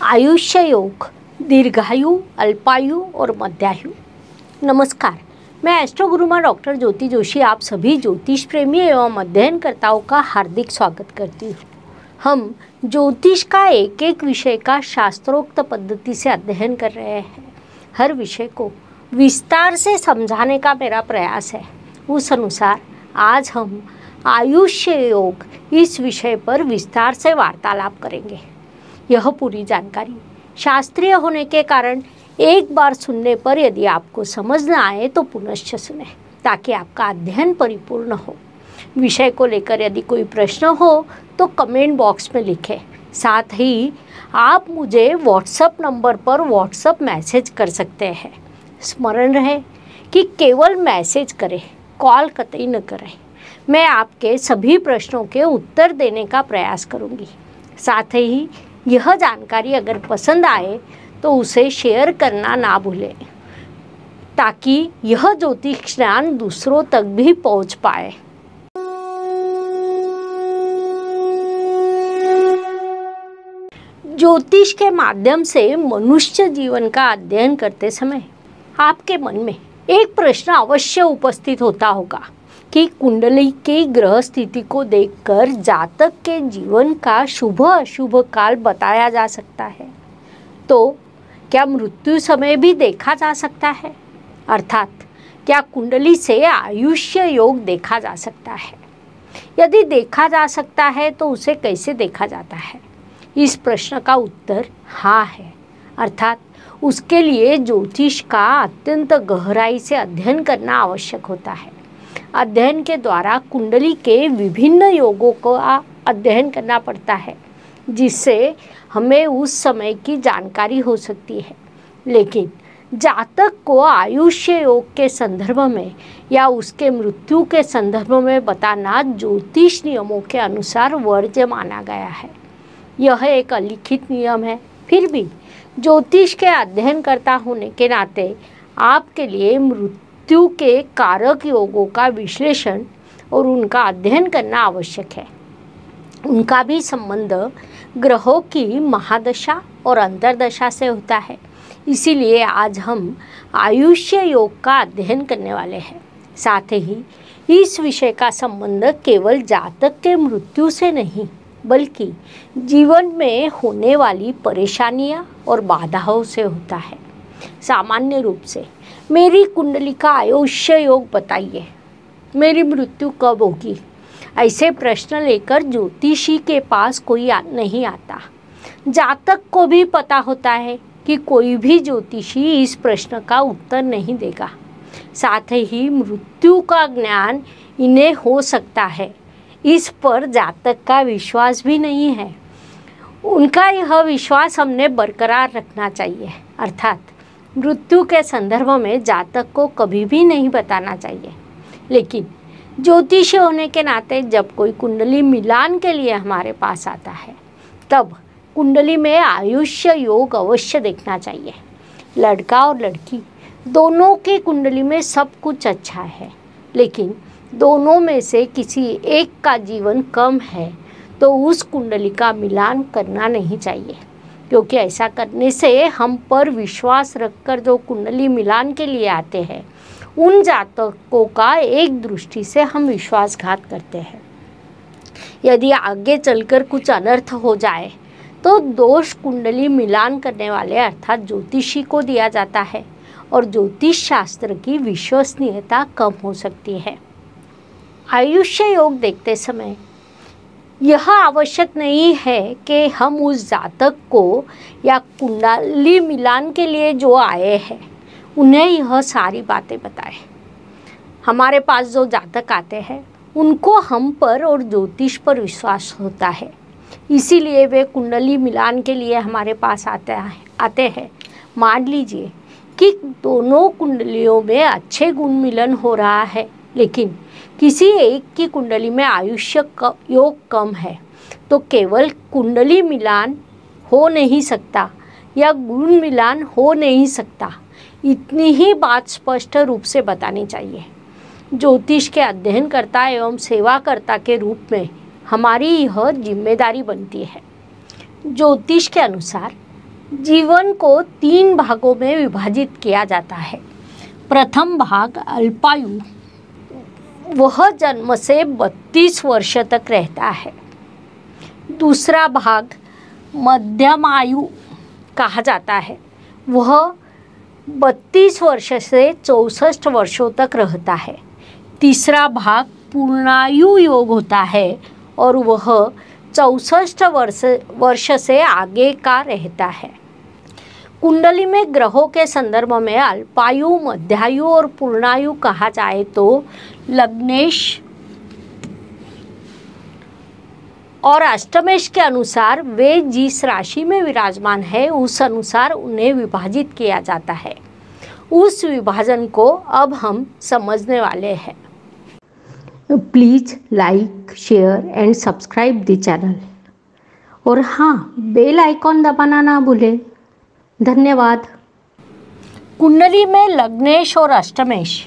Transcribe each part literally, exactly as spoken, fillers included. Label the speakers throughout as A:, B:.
A: आयुष्य योग, दीर्घायु, अल्पायु और मध्यायु। नमस्कार, मैं एस्ट्रो गुरुमा डॉक्टर ज्योति जोशी आप सभी ज्योतिष प्रेमी एवं अध्ययनकर्ताओं का हार्दिक स्वागत करती हूँ। हम ज्योतिष का एक एक विषय का शास्त्रोक्त पद्धति से अध्ययन कर रहे हैं। हर विषय को विस्तार से समझाने का मेरा प्रयास है। उस अनुसार आज हम आयुष्य योग इस विषय पर विस्तार से वार्तालाप करेंगे। यह पूरी जानकारी शास्त्रीय होने के कारण एक बार सुनने पर यदि आपको समझ न आए तो पुनश्च सुने, ताकि आपका अध्ययन परिपूर्ण हो। विषय को लेकर यदि कोई प्रश्न हो तो कमेंट बॉक्स में लिखें। साथ ही आप मुझे व्हाट्सएप नंबर पर व्हाट्सएप मैसेज कर सकते हैं। स्मरण रहे कि केवल मैसेज करें, कॉल कतई न करें। मैं आपके सभी प्रश्नों के उत्तर देने का प्रयास करूंगी। साथ ही यह जानकारी अगर पसंद आए तो उसे शेयर करना ना भूलें, ताकि यह ज्योतिष ज्ञान दूसरों तक भी पहुंच पाए। ज्योतिष के माध्यम से मनुष्य जीवन का अध्ययन करते समय आपके मन में एक प्रश्न अवश्य उपस्थित होता होगा कि कुंडली की ग्रह स्थिति को देखकर जातक के जीवन का शुभ अशुभ काल बताया जा सकता है, तो क्या मृत्यु समय भी देखा जा सकता है? अर्थात क्या कुंडली से आयुष्य योग देखा जा सकता है? यदि देखा जा सकता है तो उसे कैसे देखा जाता है? इस प्रश्न का उत्तर हाँ है। अर्थात उसके लिए ज्योतिष का अत्यंत गहराई से अध्ययन करना आवश्यक होता है। अध्ययन के द्वारा कुंडली के विभिन्न योगों का अध्ययन करना पड़ता है, जिससे हमें उस समय की जानकारी हो सकती है। लेकिन जातक को आयुष्य योग के संदर्भ में या उसके मृत्यु के संदर्भ में बताना ज्योतिष नियमों के अनुसार वर्ज्य माना गया है। यह एक अलिखित नियम है। फिर भी ज्योतिष के अध्ययन करता होने के नाते आपके लिए मृत्यु के कारक योगों का विश्लेषण और उनका अध्ययन करना आवश्यक है। उनका भी संबंध ग्रहों की महादशा और अंतर्दशा से होता है। इसीलिए आज हम आयुष्य योग का अध्ययन करने वाले हैं। साथ ही इस विषय का संबंध केवल जातक के मृत्यु से नहीं, बल्कि जीवन में होने वाली परेशानियां और बाधाओं से होता है। सामान्य रूप से मेरी कुंडली का आयुष्य योग बताइए, मेरी मृत्यु कब होगी, ऐसे प्रश्न लेकर ज्योतिषी के पास कोई आ, नहीं आता। जातक को भी पता होता है कि कोई भी ज्योतिषी इस प्रश्न का उत्तर नहीं देगा। साथ ही मृत्यु का ज्ञान इन्हें हो सकता है, इस पर जातक का विश्वास भी नहीं है। उनका यह विश्वास हमने बरकरार रखना चाहिए। अर्थात मृत्यु के संदर्भ में जातक को कभी भी नहीं बताना चाहिए। लेकिन ज्योतिषी होने के नाते जब कोई कुंडली मिलान के लिए हमारे पास आता है, तब कुंडली में आयुष्य योग अवश्य देखना चाहिए। लड़का और लड़की दोनों की कुंडली में सब कुछ अच्छा है, लेकिन दोनों में से किसी एक का जीवन कम है तो उस कुंडली का मिलान करना नहीं चाहिए, क्योंकि ऐसा करने से हम पर विश्वास रखकर जो कुंडली मिलान के लिए आते हैं, उन जातकों का एक दृष्टि से हम विश्वासघात करते हैं। यदि आगे चलकर कुछ अनर्थ हो जाए तो दोष कुंडली मिलान करने वाले अर्थात ज्योतिषी को दिया जाता है और ज्योतिष शास्त्र की विश्वसनीयता कम हो सकती है। आयुष्य योग देखते समय यह आवश्यक नहीं है कि हम उस जातक को या कुंडली मिलान के लिए जो आए हैं उन्हें यह सारी बातें बताएं। हमारे पास जो जातक आते हैं उनको हम पर और ज्योतिष पर विश्वास होता है, इसीलिए वे कुंडली मिलान के लिए हमारे पास आते हैं आते हैं मान लीजिए कि दोनों कुंडलियों में अच्छे गुण मिलन हो रहा है, लेकिन किसी एक की कुंडली में आयुष्य योग कम है, तो केवल कुंडली मिलान हो नहीं सकता या गुण मिलान हो नहीं सकता, इतनी ही बात स्पष्ट रूप से बतानी चाहिए। ज्योतिष के अध्ययनकर्ता एवं सेवाकर्ता के रूप में हमारी यह जिम्मेदारी बनती है। ज्योतिष के अनुसार जीवन को तीन भागों में विभाजित किया जाता है। प्रथम भाग अल्पायु, वह जन्म से बत्तीस वर्ष तक रहता है। दूसरा भाग मध्यम आयु कहा जाता है, वह बत्तीस वर्ष से चौंसठ वर्षों तक रहता है। तीसरा भाग पूर्णायु योग होता है और वह चौंसठ वर्ष वर्ष से आगे का रहता है। कुंडली में ग्रहों के संदर्भ में अल्पायु, मध्यायु और पूर्णायु कहा जाए तो लग्नेश और अष्टमेश के अनुसार वे जिस राशि में विराजमान है उस अनुसार उन्हें विभाजित किया जाता है। उस विभाजन को अब हम समझने वाले हैं। Please like, share and subscribe the channel और हाँ, बेल आइकॉन दबाना ना भूलें। धन्यवाद। कुंडली में लग्नेश और अष्टमेश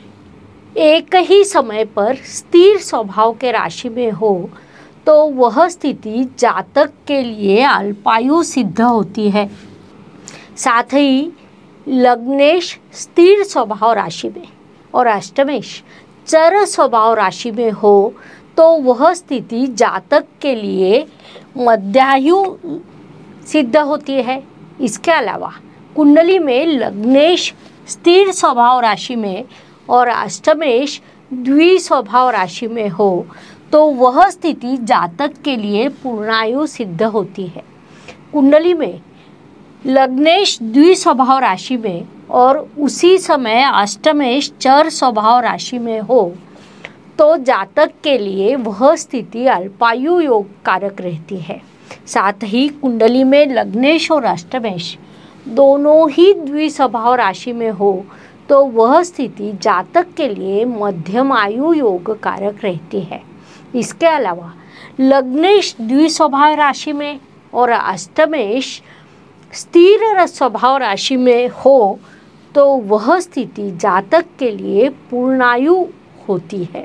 A: एक ही समय पर स्थिर स्वभाव के राशि में हो तो वह स्थिति जातक के लिए अल्पायु सिद्ध होती है। साथ ही लग्नेश स्थिर स्वभाव राशि में और अष्टमेश चर स्वभाव राशि में हो तो वह स्थिति जातक के लिए मध्यायु सिद्ध होती है। इसके अलावा कुंडली में लग्नेश स्थिर स्वभाव राशि में और अष्टमेश द्विस्वभाव राशि में हो तो वह स्थिति जातक के लिए पूर्णायु सिद्ध होती है। कुंडली में लग्नेश द्विस्वभाव राशि में और उसी समय अष्टमेश चर स्वभाव राशि में हो तो जातक के लिए वह स्थिति अल्पायु योग कारक रहती है। साथ ही कुंडली में लग्नेश और अष्टमेश दोनों ही द्विस्वभाव राशि में हो तो वह स्थिति जातक के लिए मध्यम आयु योग कारक रहती है। इसके अलावा लग्नेश द्विस्वभाव राशि में और अष्टमेश स्थिर स्वभाव राशि में हो तो वह स्थिति जातक के लिए पूर्णायु होती है।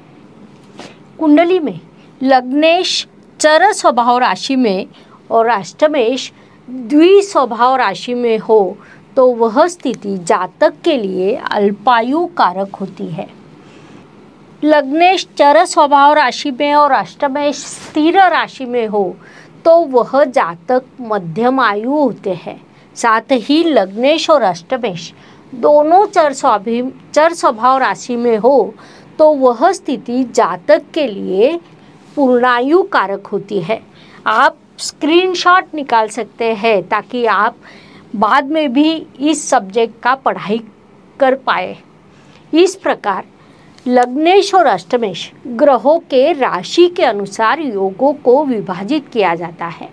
A: कुंडली में लग्नेश चर स्वभाव राशि में और अष्टमेश द्विस्वभाव राशि में हो तो वह स्थिति जातक के लिए अल्पायु कारक होती है। लग्नेश चर स्वभाव राशि में और अष्टमेश स्थिर राशि में हो तो वह जातक मध्यम आयु होते हैं। साथ ही लग्नेश और अष्टमेश दोनों चर स्वाभी चर स्वभाव राशि में हो तो वह स्थिति जातक के लिए पूर्णायु कारक होती है। आप स्क्रीनशॉट निकाल सकते हैं ताकि आप बाद में भी इस सब्जेक्ट का पढ़ाई कर पाए। इस प्रकार लग्नेश और अष्टमेश ग्रहों के राशि के अनुसार योगों को विभाजित किया जाता है।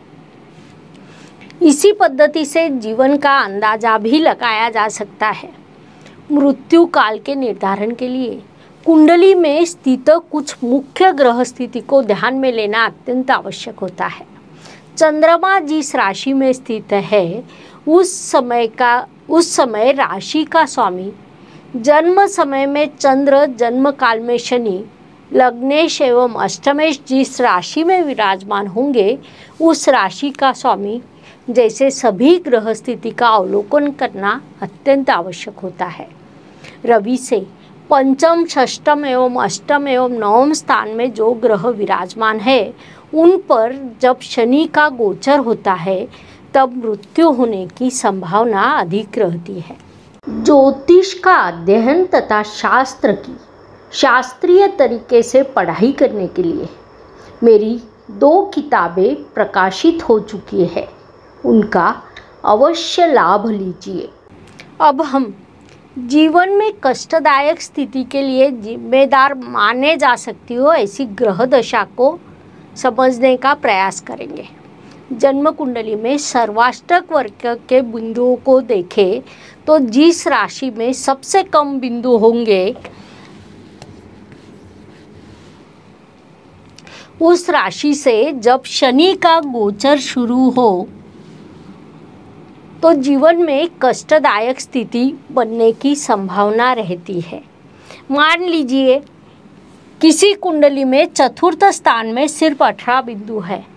A: इसी पद्धति से जीवन का अंदाजा भी लगाया जा सकता है। मृत्यु काल के निर्धारण के लिए कुंडली में स्थित कुछ मुख्य ग्रह स्थिति को ध्यान में लेना अत्यंत आवश्यक होता है। चंद्रमा जिस राशि में स्थित है उस समय का उस समय राशि का स्वामी जन्म समय में चंद्र, जन्म काल में शनि, लग्नेश एवं अष्टमेश जिस राशि में विराजमान होंगे उस राशि का स्वामी जैसे सभी ग्रह स्थिति का अवलोकन करना अत्यंत आवश्यक होता है। रवि से पंचम, षष्टम एवं अष्टम एवं नवम स्थान में जो ग्रह विराजमान है उन पर जब शनि का गोचर होता है तब मृत्यु होने की संभावना अधिक रहती है। ज्योतिष का अध्ययन तथा शास्त्र की शास्त्रीय तरीके से पढ़ाई करने के लिए मेरी दो किताबें प्रकाशित हो चुकी है, उनका अवश्य लाभ लीजिए। अब हम जीवन में कष्टदायक स्थिति के लिए जिम्मेदार माने जा सकती हो ऐसी ग्रह दशा को समझने का प्रयास करेंगे। जन्म कुंडली में सर्वाष्टक वर्ग के बिंदुओं को देखें तो जिस राशि में सबसे कम बिंदु होंगे उस राशि से जब शनि का गोचर शुरू हो तो जीवन में कष्टदायक स्थिति बनने की संभावना रहती है। मान लीजिए किसी कुंडली में चतुर्थ स्थान में सिर्फ अठारह बिंदु है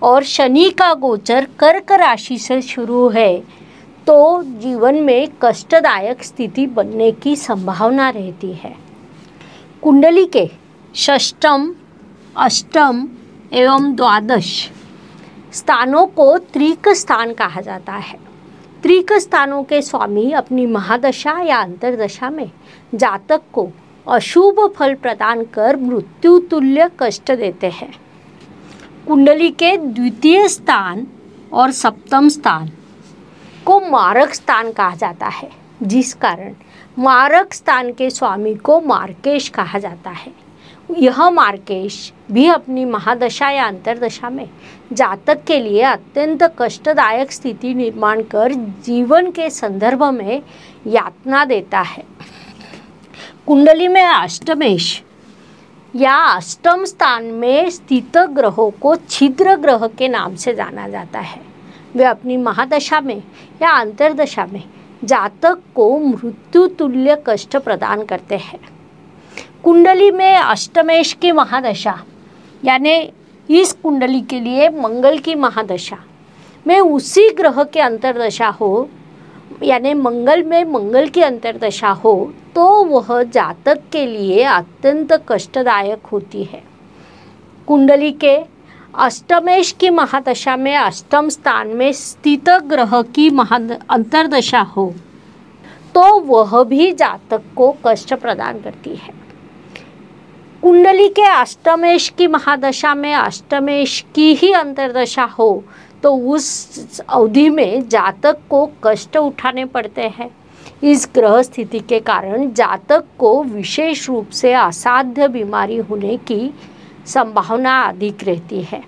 A: और शनि का गोचर कर्क राशि से शुरू है तो जीवन में कष्टदायक स्थिति बनने की संभावना रहती है। कुंडली के षष्ठम, अष्टम एवं द्वादश स्थानों को त्रिक स्थान कहा जाता है। त्रिक स्थानों के स्वामी अपनी महादशा या अंतर्दशा में जातक को अशुभ फल प्रदान कर मृत्यु तुल्य कष्ट देते हैं। कुंडली के द्वितीय स्थान और सप्तम स्थान को मारक स्थान कहा जाता है, जिस कारण मारक स्थान के स्वामी को मार्केश कहा जाता है। यह मार्केश भी अपनी महादशा या अंतर्दशा में जातक के लिए अत्यंत कष्टदायक स्थिति निर्माण कर जीवन के संदर्भ में यातना देता है। कुंडली में अष्टमेश या अष्टम स्थान में स्थित ग्रहों को छिद्र ग्रह के नाम से जाना जाता है। वे अपनी महादशा में या अंतर्दशा में जातक को मृत्यु तुल्य कष्ट प्रदान करते हैं। कुंडली में अष्टमेश की महादशा यानी इस कुंडली के लिए मंगल की महादशा में उसी ग्रह के अंतर्दशा हो यानी मंगल में मंगल की अंतर्दशा हो तो वह जातक के लिए अत्यंत कष्टदायक होती है। कुंडली के अष्टमेश की महादशा में अष्टम स्थान में स्थित ग्रह की महा अंतर्दशा हो तो वह भी जातक को कष्ट प्रदान करती है। कुंडली के अष्टमेश की महादशा में अष्टमेश की ही अंतर्दशा हो तो उस अवधि में जातक को कष्ट उठाने पड़ते हैं। इस ग्रह स्थिति के कारण जातक को विशेष रूप से असाध्य बीमारी होने की संभावना अधिक रहती है।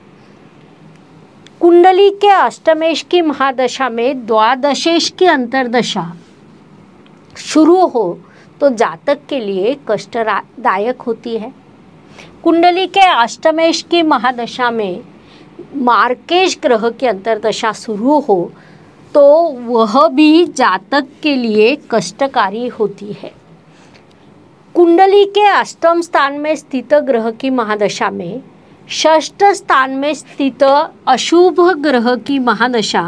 A: कुंडली के अष्टमेश की महादशा में द्वादशेश की अंतर्दशा शुरू हो तो जातक के लिए कष्टदायक होती है। कुंडली के अष्टमेश की महादशा में मार्केश ग्रह की अंतर्दशा शुरू हो तो वह भी जातक के लिए कष्टकारी होती है। कुंडली के अष्टम स्थान में स्थित ग्रह की महादशा में षष्ठ स्थान में स्थित अशुभ ग्रह की महादशा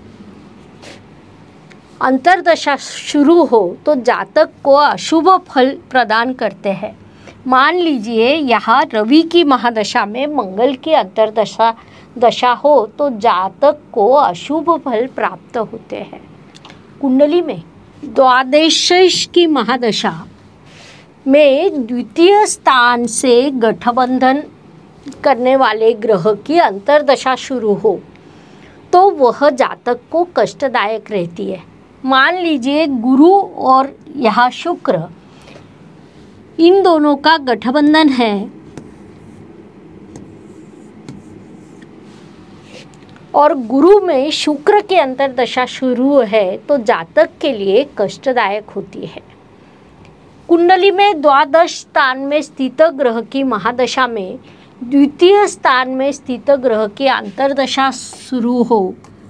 A: अंतर्दशा शुरू हो तो जातक को अशुभ फल प्रदान करते हैं। मान लीजिए यहाँ रवि की महादशा में मंगल की अंतर्दशा दशा हो तो जातक को अशुभ फल प्राप्त होते हैं। कुंडली में द्वादशेश की महादशा में द्वितीय स्थान से गठबंधन करने वाले ग्रह की अंतर्दशा शुरू हो तो वह जातक को कष्टदायक रहती है। मान लीजिए गुरु और यहाँ शुक्र इन दोनों का गठबंधन है और गुरु में शुक्र की अंतर्दशा शुरू है तो जातक के लिए कष्टदायक होती है। कुंडली में द्वादश स्थान में स्थित ग्रह की महादशा में द्वितीय स्थान में स्थित ग्रह की अंतर्दशा शुरू हो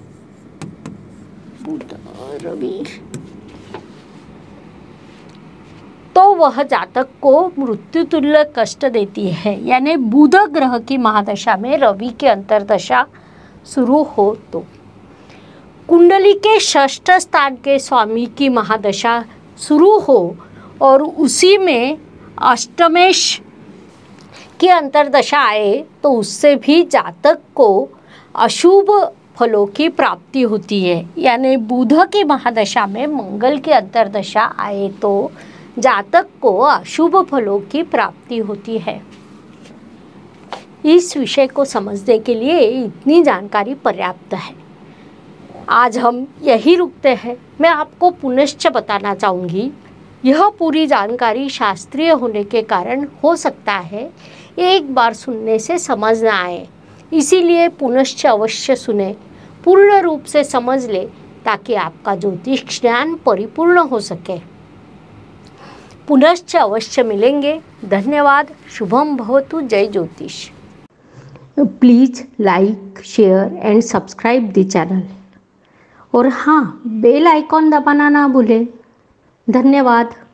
A: रवि तो वह जातक को मृत्यु तुल्य कष्ट देती है। यानी बुध ग्रह की महादशा में रवि की अंतर्दशा शुरू हो तो कुंडली के षष्ठ स्थान के स्वामी की महादशा शुरू हो और उसी में अष्टमेश की अंतर्दशा आए तो उससे भी जातक को अशुभ फलों की प्राप्ति होती है। यानी बुध की महादशा में मंगल की अंतर्दशा आए तो जातक को अशुभ फलों की प्राप्ति होती है। इस विषय को समझने के लिए इतनी जानकारी पर्याप्त है। आज हम यही रुकते हैं। मैं आपको पुनश्च बताना चाहूँगी, यह पूरी जानकारी शास्त्रीय होने के कारण हो सकता है एक बार सुनने से समझ ना आए, इसीलिए पुनश्च अवश्य सुने, पूर्ण रूप से समझ ले ताकि आपका ज्योतिष ज्ञान परिपूर्ण हो सके। पुनश्च अवश्य मिलेंगे। धन्यवाद। शुभम भवतु। जय ज्योतिष। Please like, share and subscribe the channel और हाँ, बेल आइकॉन दबाना ना भूलें। धन्यवाद।